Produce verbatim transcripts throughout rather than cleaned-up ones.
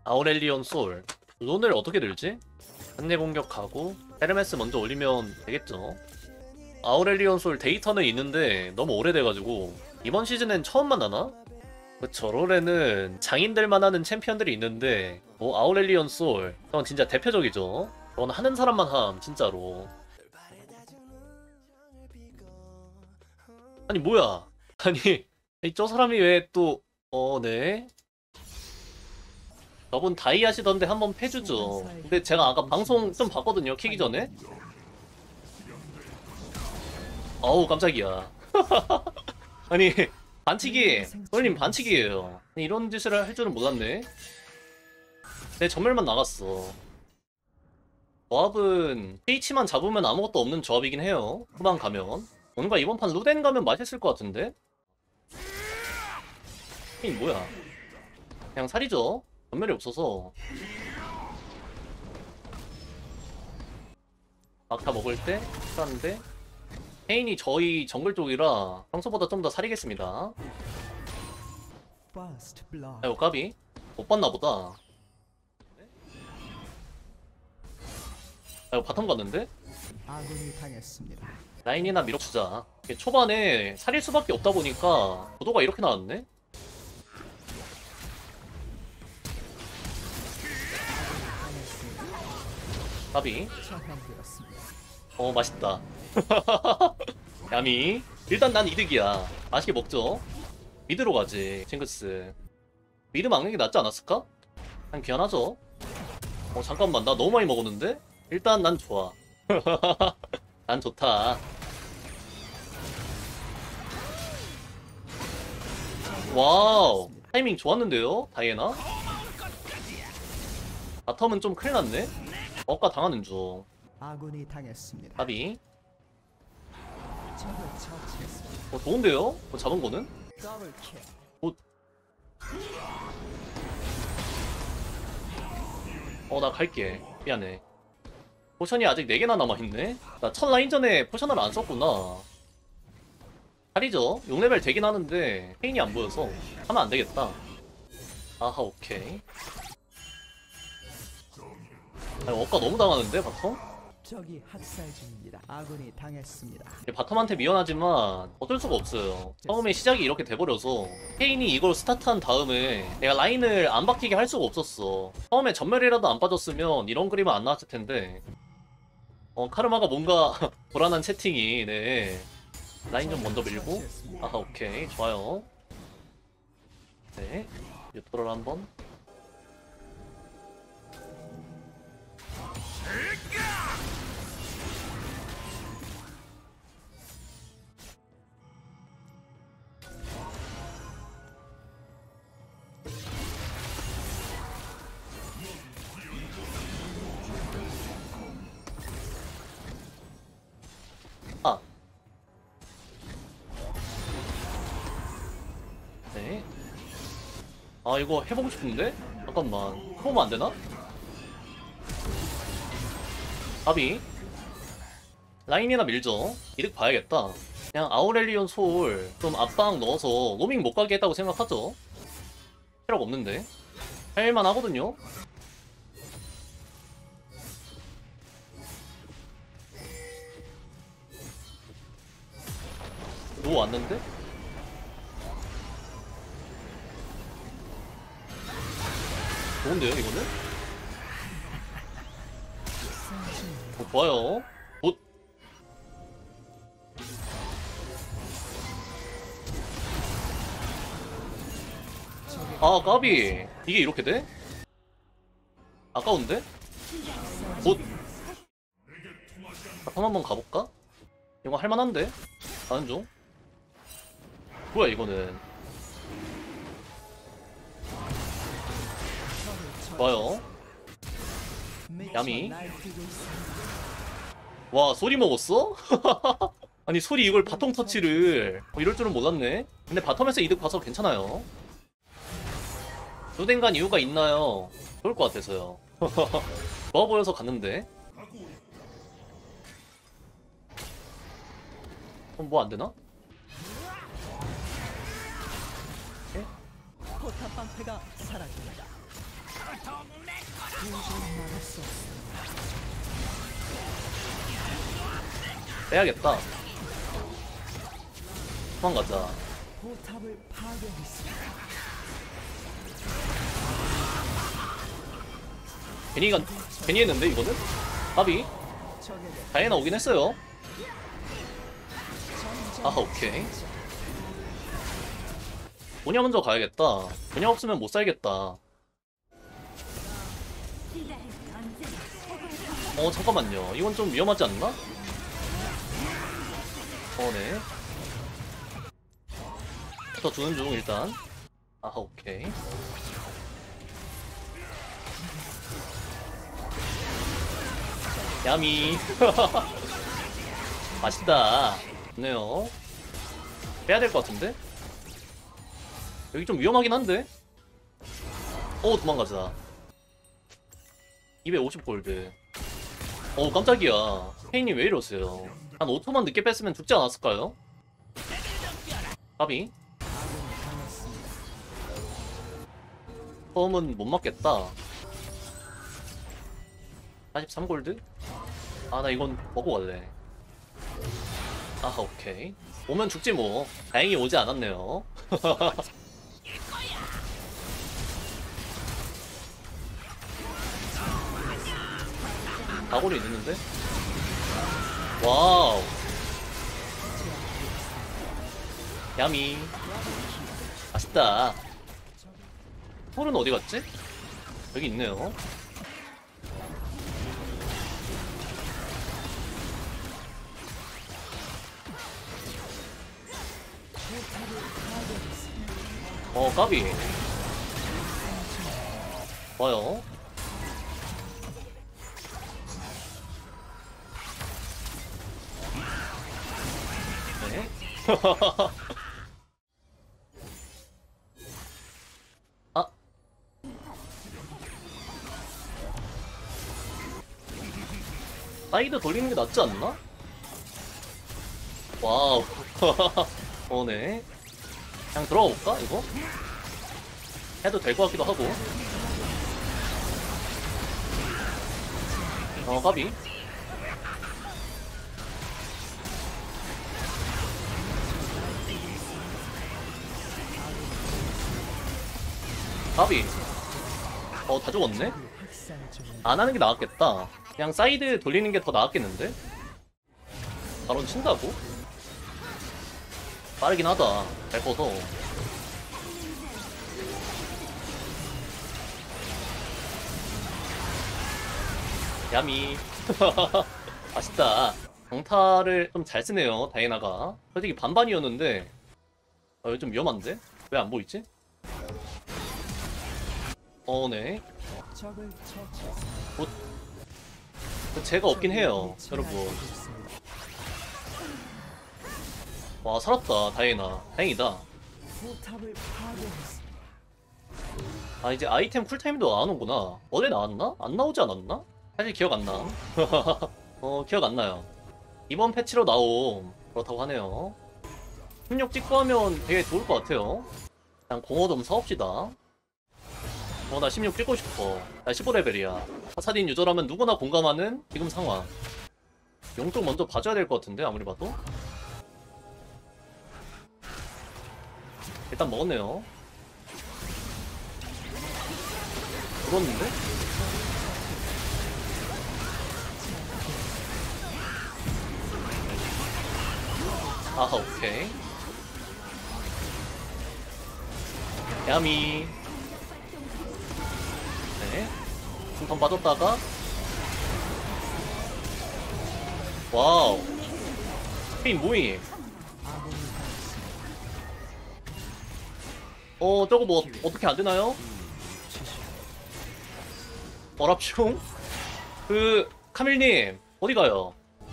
아우렐리온 솔. 론을 어떻게 들지? 상대 공격하고 헤르메스 먼저 올리면 되겠죠. 아우렐리온 솔 데이터는 있는데 너무 오래돼가지고 이번 시즌엔 처음 만나나? 그쵸, 롤에는 장인들만 하는 챔피언들이 있는데 뭐 아우렐리온 솔 그건 진짜 대표적이죠. 그건 하는 사람만 함 진짜로. 아니 뭐야, 아니 저 사람이 왜 또 어 네 저분 다이 하시던데 한번 패주죠. 근데 제가 아까 방송 좀 봤거든요, 키기 전에. 어우 깜짝이야. 아니 반칙이 선생님 반칙이에요. 이런 짓을 할 줄은 몰랐네. 내 전멸만 나갔어. 조합은 H만 잡으면 아무것도 없는 조합이긴 해요. 후반 가면 뭔가 이번 판 루덴 가면 맛있을 것 같은데? 이 뭐야, 그냥 살이죠. 전멸이 없어서 막타 먹을 때 하는데 케인이 저희 정글 쪽이라 평소보다 좀 더 살이겠습니다. 아이고 까비 못 봤나 보다. 아이고 바텀 갔는데? 아군이 당했습니다. 라인이나 밀어주자. 초반에 살일 수밖에 없다 보니까 구도가 이렇게 나왔네? 까비. 어 맛있다. 야미 일단 난 이득이야. 맛있게 먹죠. 미드로 가지 징크스. 미드 막는 게 낫지 않았을까? 그냥 귀환하죠. 어 잠깐만, 나 너무 많이 먹었는데? 일단 난 좋아. 난 좋다. 와우 타이밍 좋았는데요 다이애나? 바텀은 좀 큰일났네? 억까 당하는 중. 아군이 당했습니다. 까비. 적을 처치했습니다. 어 좋은데요? 어, 잡은 거는? 더블킬. 어, 어, 나 갈게. 미안해. 포션이 아직 네 개나 남아있네? 나 첫 라인전에 포션을 안 썼구나. 살이죠? 육 레벨 되긴 하는데 페인이 안 보여서 하면 안 되겠다. 아하, 오케이. 아, 억까 너무 당하는데, 바텀? 적이 학살 중입니다. 아군이 당했습니다. 바텀한테 미안하지만 어쩔 수가 없어요. 처음에 시작이 이렇게 돼버려서 케인이 이걸 스타트한 다음에 내가 라인을 안 박히게 할 수가 없었어. 처음에 전멸이라도 안 빠졌으면 이런 그림은 안 나왔을 텐데. 어 카르마가 뭔가 불안한 채팅이. 네 라인 좀 먼저 밀고. 아하, 오케이 좋아요. 네 뉴트럴 한번. 아. 네. 아, 이거 해보고 싶은데? 잠깐만. 해보면 안 되나? 아비. 라인이나 밀죠. 이득 봐야겠다. 그냥 아우렐리온 소울 좀 압박 넣어서 로밍 못 가게 했다고 생각하죠. 필요가 없는데. 할만 하거든요. 노 왔는데? 좋은데요, 이거는? 어, 좋아요. 굿. 아, 까비. 이게 이렇게 돼? 아까운데? 굿. 바텀 한번 가볼까? 이거 할만한데? 가는 중. 뭐야, 이거는. 좋아요. 야미. 와, 소리 먹었어? 아니, 소리 이걸 바통 터치를. 어, 이럴 줄은 몰랐네. 근데 바텀에서 이득 봐서 괜찮아요. 루덴 간 이유가 있나요? 좋을 것 같아서요. 좋아 보여서 갔는데. 그럼 뭐 안 되나? 포탑 방패가 사라집니다. 막을 수 없습니다. 빼야겠다. 도망가자. 포탑을 파괴했습니다. 괜히 간, 괜히 했는데 이거는? 까비. 적에게 다이애나 오긴 했어요. 아 오케이. 모냐 먼저 가야겠다. 모냐 없으면 못 살겠다. 어 잠깐만요. 이건 좀 위험하지 않나? 어네. 더 주는 중 일단. 아 오케이. 야미. 맛있다. 좋네요. 빼야 될 것 같은데? 여기 좀 위험하긴 한데? 오 도망가자. 이백오십 골드. 어 깜짝이야. 페인님 왜 이러세요? 한 오 초만 늦게 뺐으면 죽지 않았을까요? 까비. 아군이 당했습니다. 처음은 못 맞겠다. 사십삼 골드? 아 나 이건 먹고 갈래. 아 오케이. 오면 죽지 뭐. 다행히 오지 않았네요. 다골이 있는데? 와우. 야미. 맛있다. 홀은 어디 갔지? 여기 있네요. 어 까비. 좋아요. 네. 아. 사이드 돌리는 게 낫지 않나? 와우. 어네. 그냥 들어가 볼까 이거? 해도 될 것 같기도 하고. 어 까비. 까비. 어 다 죽었네? 학살 중입니다. 안 하는 게 나았겠다. 그냥 사이드 돌리는 게 더 나았겠는데? 바로 친다고? 빠르긴 하다. 잘 꺼서. 야미. 아쉽다. 강타를 좀 잘 쓰네요, 다이애나가. 솔직히 반반이었는데, 어, 이거 좀 위험한데? 왜 안 보이지? 어, 네. 적을 처치했습니다. 제가 없긴 해요, 여러분. 와, 살았다, 다이애나. 다행이다. 포탑을 파괴했습니다. 아, 이제 아이템 쿨타임도 나오는구나. 원래 나왔나? 안 나오지 않았나? 사실 기억 안 나. 어, 기억 안 나요. 이번 패치로 나옴. 그렇다고 하네요. 십육 찍고 하면 되게 좋을 것 같아요. 그냥 공허 좀 사옵시다. 어, 나 십육 찍고 싶어. 나 십오 레벨이야. 파사딘 유저라면 누구나 공감하는 지금 상황. 용쪽 먼저 봐줘야 될 것 같은데, 아무리 봐도. 일단 먹었네요. 죽었는데? 아하, 오케이. 야미. 네. 한번 빠졌다가. 와우. 스페인 모임. 아군이 당했습니다. 어, 저거 뭐, 어떻게 안 되나요? 어랍슝? 그, 카밀님, 어디 가요?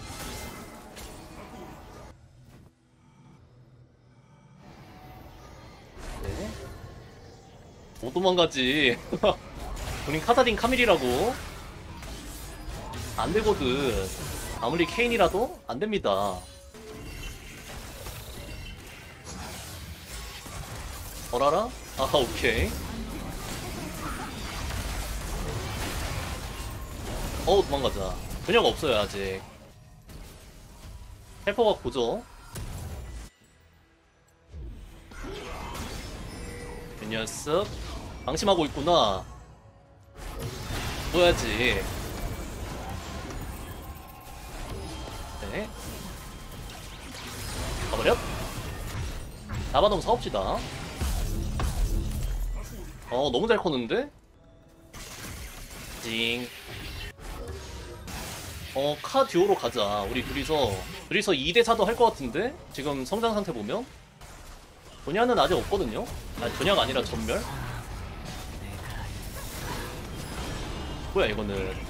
네. 못 도망가지. 우린 카사딘 카밀이라고. 안 되거든. 아무리 케인이라도 안 됩니다. 어라라? 아하, 오케이. 어우 도망가자. 전혀가 없어요 아직. 헬퍼가 고죠. 이 녀석 방심하고 있구나. 보야지. 네. 가버려. 나바놈 사옵시다. 어 너무 잘 컸는데? 징. 어 카 듀오로 가자. 우리 둘이서 둘이서 이 대 사도 할 것 같은데? 지금 성장 상태 보면 조냐는 아직 없거든요? 아니 조냐가 아니라 전멸? 뭐야 이거는.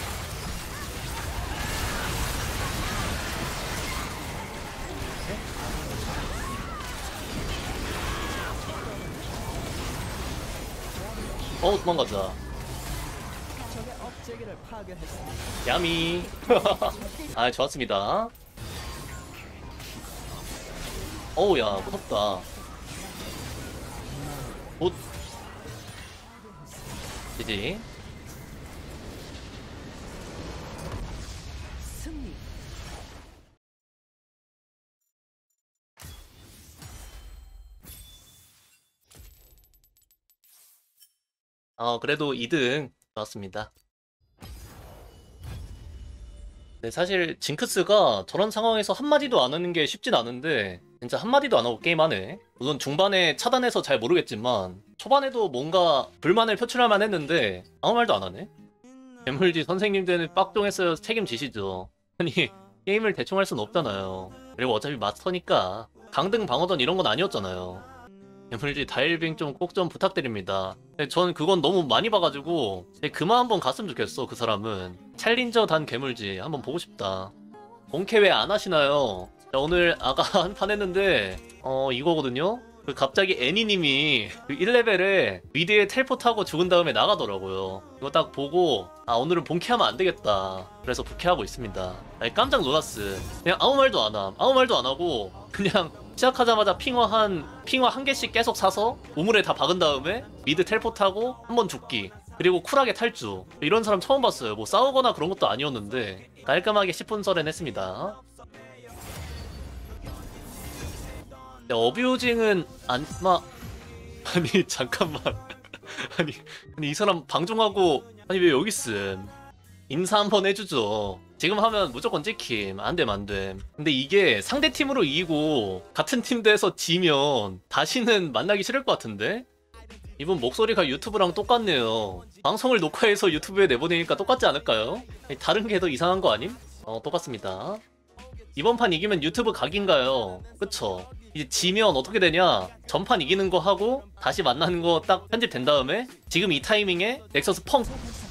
어 도망가자. 적의 업체계를 파괴했습니다. 야미. 아 좋았습니다. 어우 야 무섭다. 굿. 지지. 승리. 어 그래도 이 등 좋았습니다. 네, 사실 징크스가 저런 상황에서 한마디도 안 하는 게 쉽진 않은데 진짜 한마디도 안 하고 게임하네. 물론 중반에 차단해서 잘 모르겠지만 초반에도 뭔가 불만을 표출할 만 했는데 아무 말도 안 하네. 괴물지 선생님들은 빡종했어요. 책임지시죠. 아니 게임을 대충 할 순 없잖아요. 그리고 어차피 마스터니까 강등 방어전 이런 건 아니었잖아요. 괴물지 다일빙 좀 꼭 좀 부탁드립니다. 근데 전 그건 너무 많이 봐가지고 그만 한번 갔으면 좋겠어. 그 사람은 챌린저 단 괴물지 한번 보고 싶다. 본캐 왜 안 하시나요? 자, 오늘 아까 한 판 했는데 어 이거거든요. 그 갑자기 애니님이 그 일 레벨에 미드에 텔포 타고 죽은 다음에 나가더라고요. 이거 딱 보고 아 오늘은 본캐하면 안 되겠다. 그래서 부캐하고 있습니다. 아니, 깜짝 놀랐어. 그냥 아무 말도 안 함. 아무 말도 안 하고 그냥 시작하자마자 핑화 한 핑화 한 개씩 계속 사서 우물에 다 박은 다음에 미드 텔포 타고 한 번 죽기. 그리고 쿨하게 탈주. 이런 사람 처음 봤어요. 뭐 싸우거나 그런 것도 아니었는데 깔끔하게 십 분 설엔 했습니다. 네, 어뷰징은 안, 마, 아니, 잠깐만. 아니, 아니, 이 사람 방종하고, 아니, 왜 여기 있음? 인사 한번 해주죠. 지금 하면 무조건 찍힘. 안 됨, 안 됨. 근데 이게 상대 팀으로 이기고, 같은 팀대에서 지면, 다시는 만나기 싫을 것 같은데? 이분 목소리가 유튜브랑 똑같네요. 방송을 녹화해서 유튜브에 내보내니까 똑같지 않을까요? 다른 게 더 이상한 거 아님? 어, 똑같습니다. 이번 판 이기면 유튜브 각인가요? 그쵸? 이제 지면 어떻게 되냐? 전판 이기는 거 하고 다시 만나는 거 딱 편집된 다음에 지금 이 타이밍에 넥서스 펑